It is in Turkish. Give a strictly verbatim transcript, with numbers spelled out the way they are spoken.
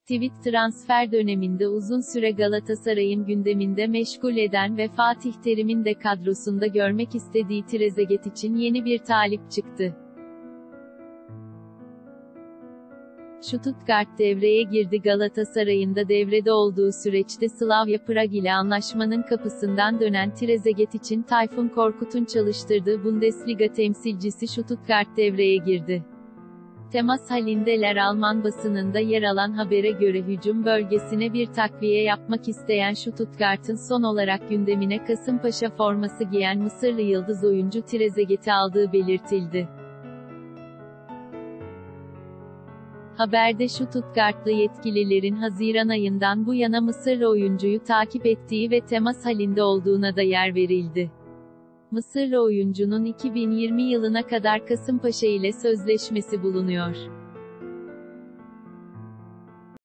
Tweet transfer döneminde uzun süre Galatasaray'ın gündeminde meşgul eden ve Fatih Terim'in de kadrosunda görmek istediği Trezeguet için yeni bir talip çıktı. Stuttgart devreye girdi. Galatasaray'ın da devrede olduğu süreçte Slavia Prag ile anlaşmanın kapısından dönen Trezeguet için Tayfun Korkut'un çalıştırdığı Bundesliga temsilcisi Stuttgart devreye girdi. Temas halindeler. Alman basınında yer alan habere göre hücum bölgesine bir takviye yapmak isteyen Stuttgart'ın son olarak gündemine Kasımpaşa forması giyen Mısırlı yıldız oyuncu Trezeguet'i aldığı belirtildi. Haberde Stuttgartlı yetkililerin Haziran ayından bu yana Mısırlı oyuncuyu takip ettiği ve temas halinde olduğuna da yer verildi. Mısırlı oyuncunun iki bin yirmi yılına kadar Kasımpaşa ile sözleşmesi bulunuyor.